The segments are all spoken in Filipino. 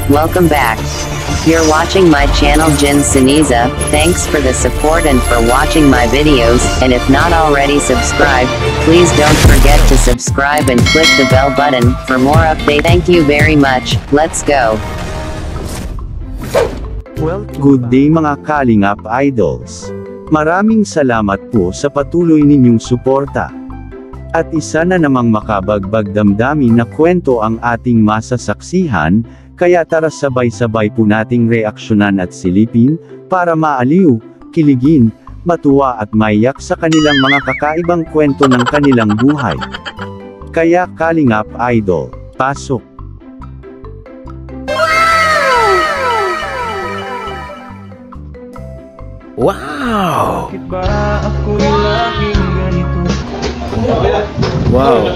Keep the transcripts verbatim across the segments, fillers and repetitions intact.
welcome back. You're watching my channel Jin Siniza. Thanks for the support and for watching my videos, and if not already subscribed, please don't forget to subscribe and click the bell button for more update. Thank you very much. Let's go. Well, good day mga Kalingap Idols. Maraming salamat po sa patuloy ninyong suporta. At isa na namang makabagbag damdamin na kwento ang ating masasaksihan, kaya tara sabay-sabay po nating reaksyonan at silipin, para maaliw, kiligin, matuwa at maiyak sa kanilang mga kakaibang kwento ng kanilang buhay. Kaya Kalingap Idol, pasok! Wow! Bakit ba ako'y laging ganito? Wow!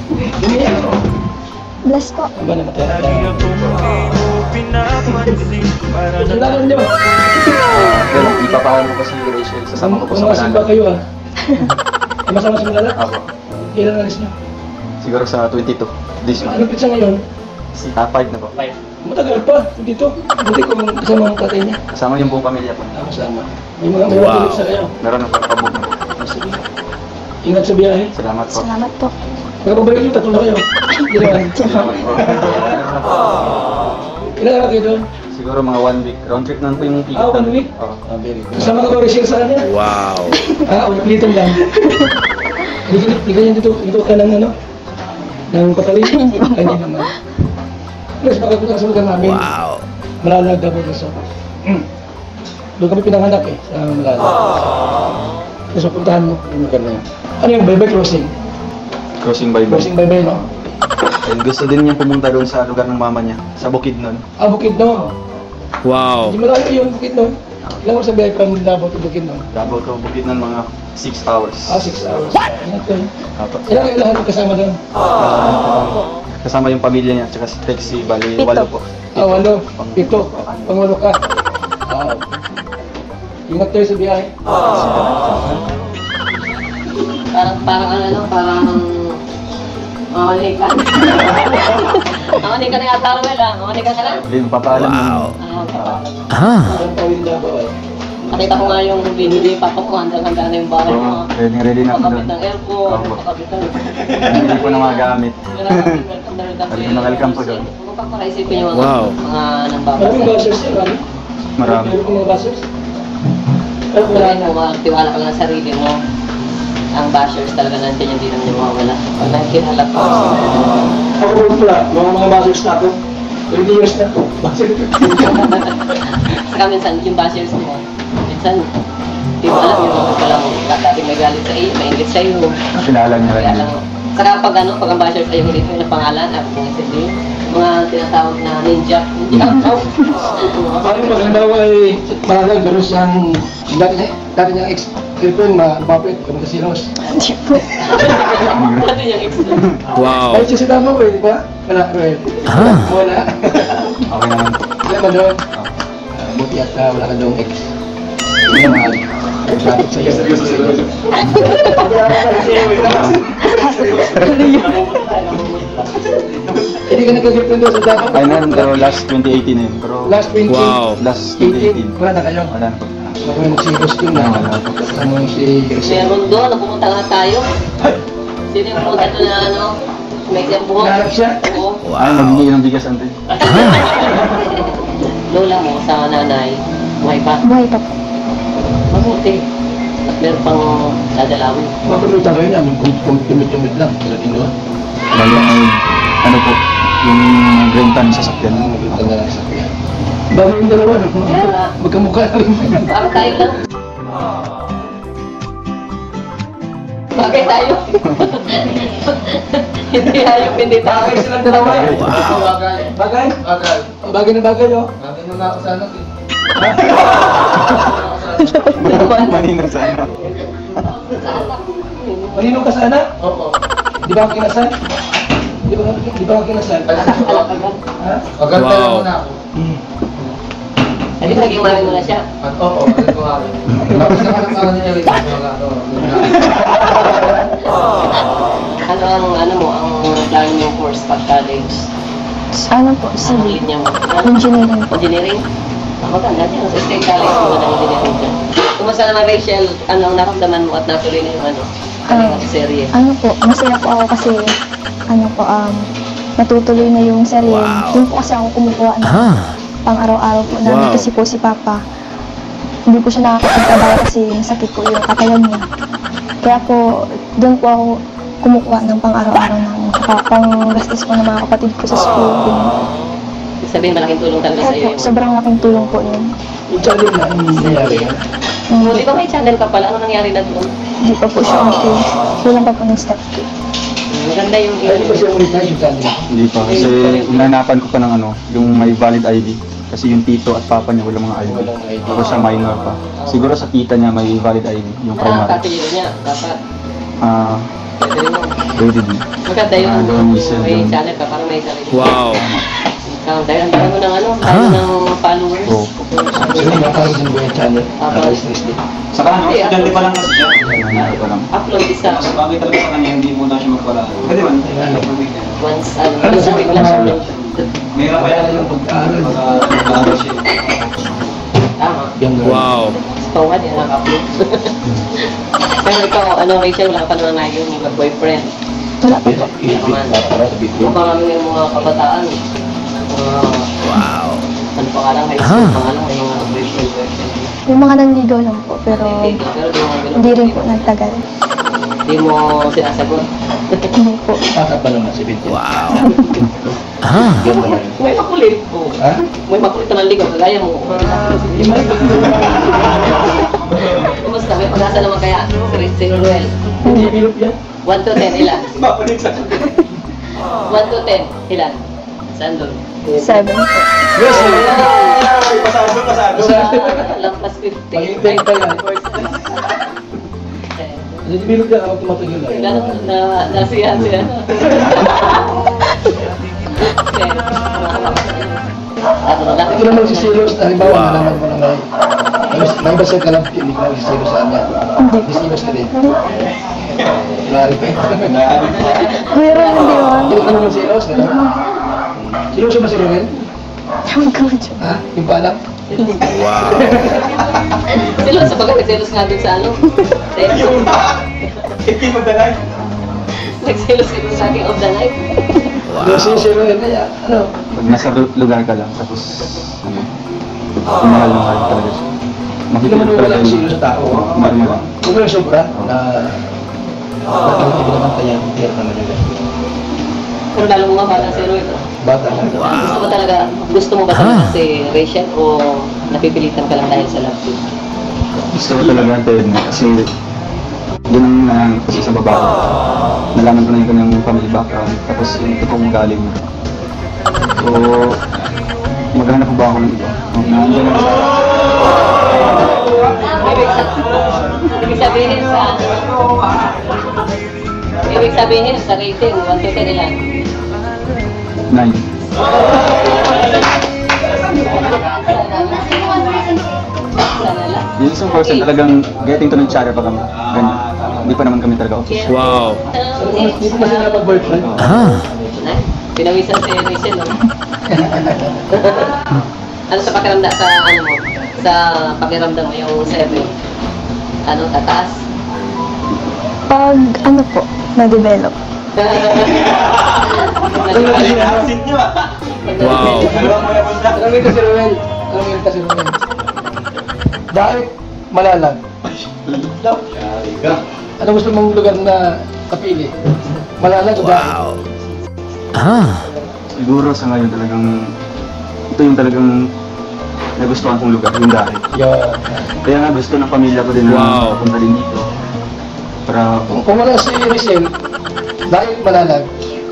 Bless po. Lagi akong hindi mo pinapansin. Para na lang. Ganun, ipapahan ko kasi Rachel, sasama ko po sa Masama Manila. kayo ah. Ay, masama sa Manila? Ako. Kailan alis niyo? Siguro sa twenty-two, this month. Anong pizza ngayon? Ah, five na po. Matagal pa, dito. Buti kung kasama ang tatay niya. Kasama yung buong pamilya po. Ako sama. May mga may Wow. wow. sa kayo. Meron na po pabuk na po. Sige. Ingat sa biyahe. Salamat po. Salamat po. Magpapabalik yung tatlo na kayo. Ilan? Salamat po. Ilan na kayo doon? Siguro mga one week. Round trip na po yung ticket. Ah, one namin. week? Oo. Ah, very good. Kasama ka ba Rachel sa kanya? Wow! Ah, ulit ulitin lang. Hindi ka yan dito, dito ka ng ano? Ng patalim? Ay, hindi naman. Yes, baka punta sa lugar namin. Wow! Malalag dapat gusto. Doon kami pinanganak eh, sa Malalag. Tapos mapuntahan mo yung lugar na yun. Ano yung Baybay Crossing? Crossing by by. Crossing Baybay, no? And gusto din niya pumunta doon sa lugar ng mama niya. Sa Bukidnon. Ah, Bukidnon. Wow! Hindi malayo yung Bukidnon. Ilang oras sa biyahe from Davao to Bukidnon? Davao to Bukidnon mga six hours. Ah, six hours. What? Ingat kayo. Apo. Ilang kayo lahat kasama doon? Kasama yung pamilya niya, tsaka si Texi, bali, Pito. walo po. Ah, walo. Pito. Pangulo ka. Ah. Ingat kayo sa biyahe. Parang, parang ano, no? Parang... Mamalik ka. Mamalik ka na nga, Tarwell, ah. Mamalik ka na lang. Hindi, papaalam Wow. yung- Ah, papaalam. Ah! Parang tawin Davao eh. Nakita ko nga yung video ni Papa ko, handa-handa na yung bahay Oo, mo. ready, ready na ako Pakabit doon. ng aircon, Opo. pakabit ng... Hindi po na magamit. Welcome na welcome Welcome na welcome po doon. Kung pagpakaisipin yung mga, Wow. mga nang Maraming babasa. buzzers yun, marami. Marami. Meron kong mga buzzers. Pero wala Wala na. mo, magtiwala ka lang sa sarili mo. Ang bashers talaga nandiyan, hindi naman yung mawawala. Pag nakikilala ko. Ako po pala, mga mga buzzers na ako. twenty years na. Buzzer. Saka minsan, yung bashers mo, minsan, di mo alam yung mga pala mo. Dati may galit sa iyo, may ingit sa iyo. Kilala niya Kaya rin. lang, saka pag ano, pag ang bashers ay ulit mo yung pangalan, at kung hindi, mga tinatawag na ninja. Ninja. Parang pag halimbawa ay malalag, meron siyang dati niya, dati niyang ex-girlfriend, mapapit, kami sa Siros. Ano yung ex mo? Wow! Ay, siya si Davao eh, di ba? Wala, Roel. Ah. Wala. Okay naman po. Wala ba doon? Ah, buti at ah, wala ka doon ex. Hindi naman. Traffic sa iyo. Hindi ka nagka-girlfriend doon sa Davao? Ay, meron pero last twenty eighteen yun. Pero Last twenty Wow. last twenty eighteen. Wala na kayo? Wala na po. Ako yung nagsiros doon na. Kasama yung si Rizal. Meron doon, napupunta nga tayo. Sino yung pumunta doon na ano? May isang buhok. Naharap siya? Oo. Ay, maghingi ng bigas ante. Lola mo sa nanay, buhay pa. Buhay pa po. Mabuti. At meron pang dadalawin. Mapanood tayo niya, kung tumit-tumit lang. Sila din doon. Bali, ay, ano po, yung rentan sa sakyan. Maganda na lang sa kanya. Bago yung dalawa, no? Kaya, Magkamukha lang. parang tayo lang. Bagay tayo. Hindi hayop, hindi tayo. Bagay silang dalawa. Wow. Bagay? Bagay? Bagay na bagay, oh. Bagay na ako sa anak, eh. Manino sana. Maninong ka sa anak? Oo. Di ba ako kinasal? Di ba, di ba ako kinasal? Ha? Wow! Hmm. Hindi naging mali mo na siya. Oo, kasi ko nga. Tapos naman ang parang niya rin. Ano ang, ano mo, ang plano mong course pag college? Sa ano po, Sa civil. linya mo. Engineering po. Engineering? Ah, maganda dyan. Sa State College mo ng engineering dyan. Kumusta naman, Rachel? Ano ang naramdaman mo at natuloy na yung ano? Ah, Ang serye? Ano po, masaya po ako kasi, ano po, um, natutuloy na yung serye. Wow. Doon po kasi ako kumukuha ng Ah. pang araw-araw po namin Wow. kasi po si Papa. Hindi po siya nakakapagtrabaho kasi masakit po yung katawan niya. Kaya po, doon po ako kumukuha ng pang araw-araw namin. Saka pang gastos po ng mga kapatid ko sa school. Ganun po. Ibig sabihin, malaking tulong talaga Kaya sa iyo. po, sobrang laking tulong po yun. Yung channel na, ang nangyari yan. Mm, Di ba may channel ka pala? Ano nangyari na doon? Hindi pa po siya okay. Kulang pa po ng step two. Maganda yung Ay, di ba siya monetize yung channel? Hindi pa, kasi hinahanapan ko pa ng ano, yung may valid I D. Kasi yung tito at papa niya walang mga I D. Walang I D. Tapos siya minor pa. Siguro sa tita niya may valid I D, yung Ah, primary. kapilyo niya. Dapat. Ah, Pwede rin mo. pwede din. Maganda yung Ah, doon, Michelle, may doon. channel ka para may sarili. Wow. Ikaw, dahil ang dami mo ng ano, dami ng followers. Oo. Kasi nakakaroon din ba yung channel? Nakakaroon din. Saka ano, Hindi, estudyante upload. pa lang kasi siya. Ano pa lang. Upload isa. Mas bagay talaga sa kanya, hindi muna siya magpala. Pwede man. Once, ano, Ano once a sa week mga lang siya. channel? Mayroon pa Kaya yan. yung pag-aaral. Pag-aaral siya. Tama. Yung gano'n. Wow. Tawad yan, nakaka-upload. Pero ikaw, ano, Rachel, wala ka pa naman na yung boyfriend. Wala pa po. Kung marami yung mga kabataan, uh, Wow. ano pa nga lang, high school pa nga lang, may mga boyfriend, boyfriend. Yung mga nanligaw lang po, pero Pero di mo ganun. hindi rin po nagtagal. Di mo sinasagot. Hindi po. Bakit ba naman si Binti? Wow. Ah. Yan naman. May makulit po. Ha? May makulit na ligaw, kagaya mo. Kumusta? May pag-asa naman kaya si Ruel. Hindi bilog yan. one to ten, ilan? one to ten, ilan? Saan doon? Seven po. Yes, Pasado, pasado. Sa lampas fifty. Maging ten pa yan. Hindi bilog yan ako tumatagil lang. Ilan na nasiyahan siya? Ano na lang? Ito naman si Silos, halimbawa, nalaman mo na may may may basal ka lang, hindi ka si Silos sa kanya. Hindi Silos ka din. Klari pa yun. Meron hindi man. Hindi ka naman si Silos, gano'n? Silos ba si Ruel? Ewan ko nga dyan. Ha? Yung paalam? Wow. Silos, sa bagay, nagsilos nga dun sa ano? Hindi mo dalay. Nagsilos ka dun sa aking of the night. Wow. Si si Ruel kaya, ano? Pag nasa lugar ka lang, tapos ano, mahal na mahal talaga siya. Hindi naman wala si Silos sa tao. Mahal mo lang. Kung may sobra, na natawag hindi naman tayo, hindi naman yun. Pero lalo mo nga bata si Roy. Bata lang. Gusto mo talaga, gusto mo ba talaga si Rachel o napipilitan ka lang dahil sa love team? Gusto ko talaga ang Ted kasi yun ang uh, kasi sa babae. Nalaman ko na yung kanyang family background, tapos yung totoong galing mo. So, maghanap ko ba ako ng iba? Nandiyan na siya. Ibig sabihin, ibig sabihin sa Ibig sabihin sa rating, one to ten ilan? Nine. Sana lang. Yung isang person talagang getting to know each other pa kami. Ganyan. Hindi pa naman kami talaga official. Wow. Hindi pa sila mag-boyfriend. Ah. Ay, pinawisan si Rachel, no? Ano sa pakiramdam sa ano mo? Sa pakiramdam mo yung seven? Ano, tataas? Pag ano po, na-develop. Wow. Alam mo kasi Ruel, alam mo kasi Ruel. Dahil malalag. Ano gusto mong lugar na kapili? Malalag o dahil? Wow. Ah. Siguro sa ngayon talagang, ito yung talagang nagustuhan kong lugar, yung dahil. Yeah. Kaya nga gusto ng pamilya ko din na Wow. punta din dito. Para, Kung, kung wala si Rizal, dahil malalag.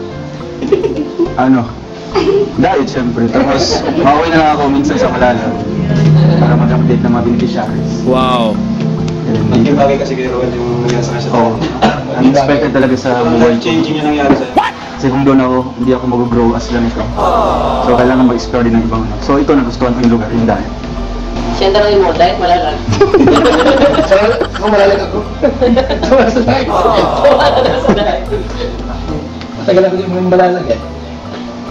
ano, dahil siyempre. Tapos, mauwi na lang ako minsan sa Malalag para mag-update ng mga beneficiaries. Wow. Hindi bagay kasi kay Rowan yung nangyari sa kanya. Oo. Unexpected talaga sa buhay ko. Changing yung nangyari sa'yo. Kasi kung doon ako, hindi ako mag-grow as ganito. So, kailangan mag-explore din ng ibang ano. So, ito, nagustuhan ko yung lugar, yung dahil. Siya ang tanongin mo, dahil malalag. So, kung malalag ako. Wala sa dahil. Wala na sa dahil. Matagal ako din mga malalag eh.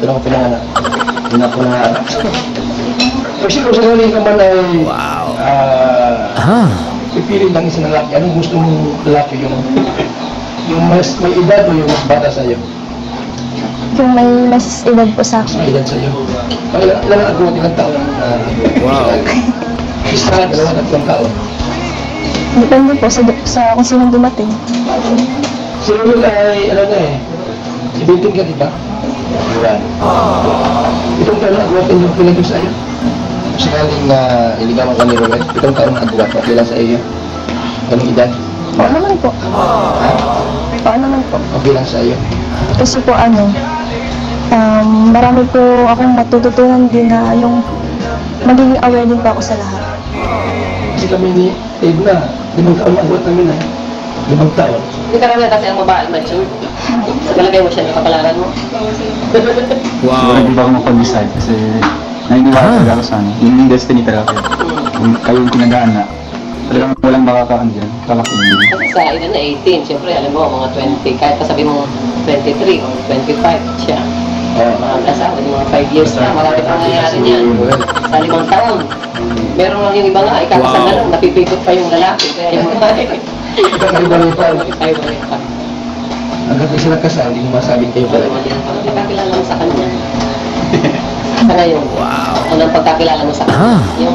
Doon ako pinanganak. Doon ako nangarap. Kasi kung sakali ka man ay Wow. ah, Ah. pipili lang isang lalaki, anong gusto mong lalaki yung yung mas may edad o yung mas bata sa'yo? Yung may mas edad po sa Mas akin. may edad sa'yo. Ay, ilang ilang agawat ilang taon ang Wow. isa, dalawa, tatlong taon. Depende po sa, sa kung sino dumating. Si Rodel ay, ano na eh, seventeen ka, di ba? Yan. Itong taon na agawat yung pinag sa'yo. Sakaling na uh, iligawan ka ni Rodel, itong taon na agawat, okay lang sa iyo. Anong edad? Oo naman po. Ha? Oo naman po. Okay lang sa iyo. Kasi po ano, um, marami po akong matututunan din na yung magiging aware din po ako sa lahat. Kasi kami ni Edna, limang taon na agawat namin ha. Limang taon. Hindi ka naman kasi ang babae mature. Sa palagay mo siya, nakapalaran mo. Siguro Wow. hindi ba ako mapag-decide kasi naniniwala Ah. talaga ako sa ano, yung destiny talaga kayo. Kung kayo yung tinagaan na, talagang walang makakaano dyan, kalaking din. Kasi sa edad na eighteen, siyempre alam mo, mga twenty, kahit pa sabi mo twenty-three o twenty-five siya. Oo. Mga kasawa, yung mga five years na, marami pang nangyayari niyan. Sa limang taon. Meron lang yung iba nga, ikakasal na Wow. lang, napipikot pa yung lalaki. Kaya yung mga Kakaiba pa. Nakikaiba pa. Hanggang di sila kasal, hindi mo masabing kayo pala. Pagkakilala mo sa kanya. Sa ngayon, Wow. unang pagkakilala mo sa kanya. Ah. Yung,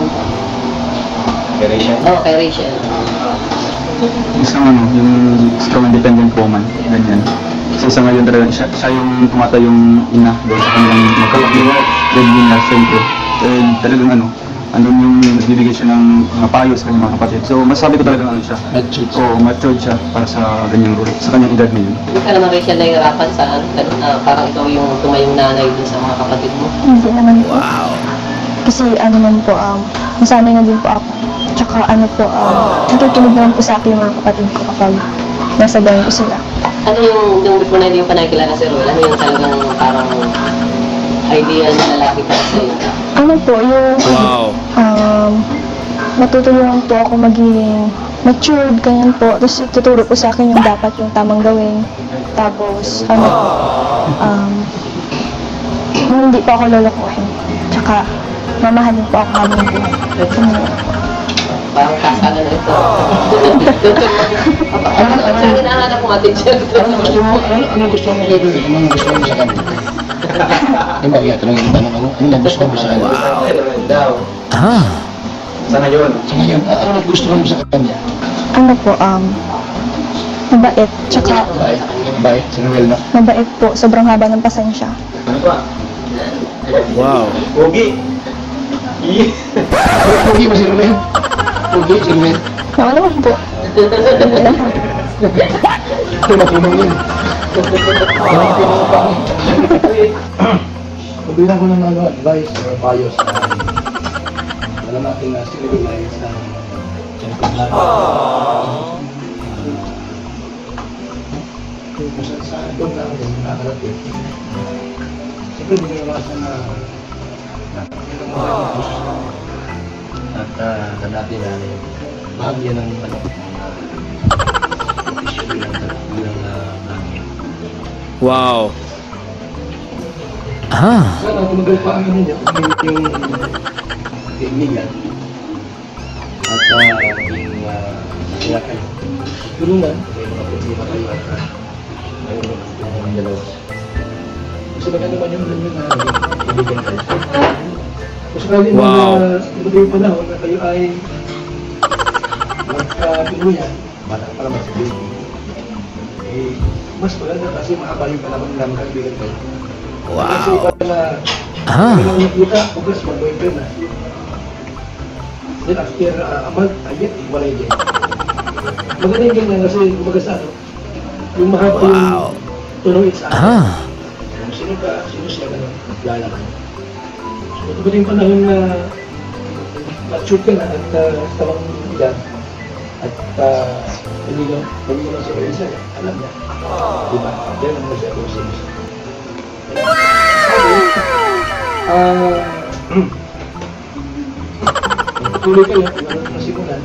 oh, kay Rachel. Isang ano, yung strong independent woman, ganyan. Kasi sa ngayon talaga, siya, siya yung tumata yung ina doon sa kanilang magkapatid. Breadwinner, siyempre. And talagang ano, andun yung nagbibigay siya ng mga payo sa kanyang mga kapatid. So masasabi ko talagang ano siya. Matured. Oo, matured siya para sa ganyang role, sa kanyang edad ngayon. Hindi ka naman Rachel nahihirapan sa ano, ah, parang ikaw yung tumayong nanay dun sa mga kapatid mo. Hindi naman po. Wow. Kasi ano man po, um, nasanay na din po ako. Tsaka ano po, um, nakikinig naman po sa akin yung mga kapatid ko kapag nasa bayan ko sila. Ano yung, yung before na hindi yung panakilala si Roel, ano yung talagang parang ideal na lalaki para sa'yo? Ano po, yung Wow. um, matutulungan po ako maging matured, ganyan po. Tapos tuturo po sa akin yung dapat yung tamang gawin. Tapos, ano po, um, hindi po ako lolokohin. Tsaka, mamahalin po ako habang buhay. Ano, Parang kasalan na ito. Ano ang hinahanap mo attention? Ano gusto mo? Ano, ano gusto mo kay Rodel? Ano gusto mo sa kanya? Di ba, iya, tanongin yung tanong ano? Ano ang gusto mo sa kanya? Ah. Sa ngayon? Sa ngayon, ah, ano ang gusto mo sa kanya? ano po, um, mabait. Tsaka, Bait. Bait. Si Rodel na. mabait po. Sobrang haba ng pasensya. Wow. Pogi. Pogi ba si Rodel? Pogi si Rodel. Naman naman po. Ito matulong yun. Ito matulong pa ako. Mabilang ko ng ano, advice or payo sa wala natin na sinigulay sa siyempre lang. Kung saan saan doon na ako nakakarating. Siyempre hindi ko nawasan na at uh, sa natin na bahagya ng ano, official bilang bilang namin. Wow. Ah. Sana tumagal pa ang ninyo kung yung kaibigan at uh, yung uh, kaya kayo tulungan may mga problema kayo at uh, may mga problema ng dalawa. Kasi baka naman yung ganyan na kaibigan kayo. Kasi kali Wow. na uh, yung panahon na kayo ay magkatuluyan, bata pa naman sa baby. Eh, mas maganda kasi mahaba yung panahon na magkaibigan kayo. Kasi Wow. iba na Ah. kailangan nakita, bukas mag-boyfriend na. Then after uh, a month, ayun, wala yun. Maganda yung ganyan kasi kumbaga sa ano, yung mahaba Wow. yung tuloy sa akin. Ah. Kung sino ka, sino siya ka na, lalaman. So, ito ba yung panahon na mature ka na at uh, tamang edad at uh, hindi lang, hindi mo lang sa isa, alam niya. Diba? Yan ang nasa usin. Ah, tuloy kayo, kung ano masimulan.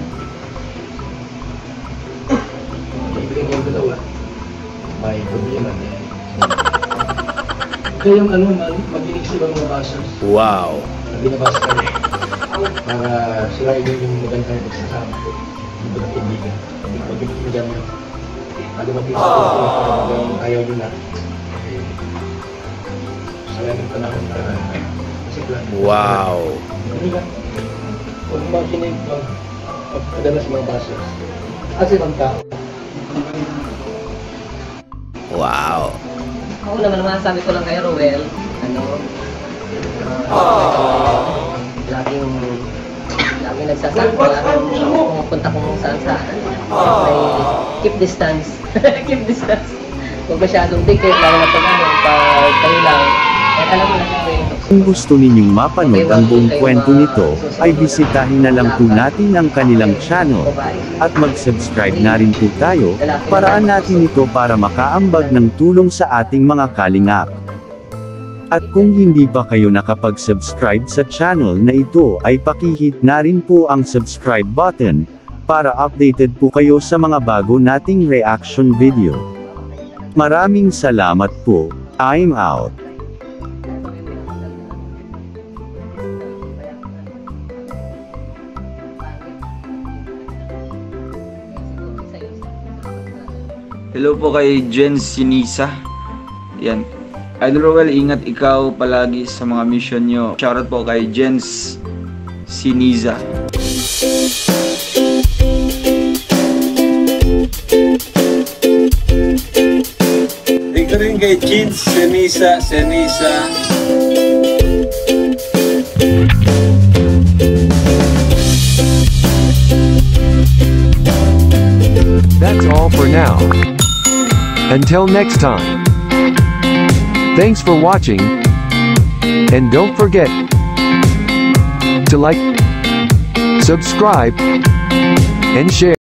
Ibigay kayong dalawa. May problema na Kaya yung ano, mag- maginig sila mga basers. Wow. Binabasa ka rin. Para sila yung yung magandang pagsasama. Yung pagkaibigan. Yung pagkaibigan mo. Ano ba dito? Parang ayaw nyo na. Sayang yung panahon para kasi plan. Wow. Hindi ka. Huwag makinig mag pagkadalas mga basers. Kasi ibang tao. Wow. Ako naman naman sabi ko lang kay Ruel, ano, uh, laging, laging nagsasabi, laging pumupunta kung saan saan. Siyempre, keep distance. Keep distance. Huwag masyadong dikit, lalo na pag ano, pag kayo lang. Eh, alam mo na siyempre. Kung gusto ninyong mapanood ang buong kwento nito, ay bisitahin na lang po natin ang kanilang channel. At mag-subscribe na rin po tayo, paraan natin ito para makaambag ng tulong sa ating mga kalingap. At kung hindi pa kayo nakapag-subscribe sa channel na ito ay pakihit na rin po ang subscribe button, para updated po kayo sa mga bago nating reaction video. Maraming salamat po, I'm out. Hello po kay Jen Sinisa. Yan. Idol Roel, ingat ikaw palagi sa mga mission nyo. Shoutout po kay Jen Sinisa. Dito rin kay Jen Sinisa, Sinisa. That's all for now. Until next time. Thanks for watching. And don't forget to like, subscribe, and share.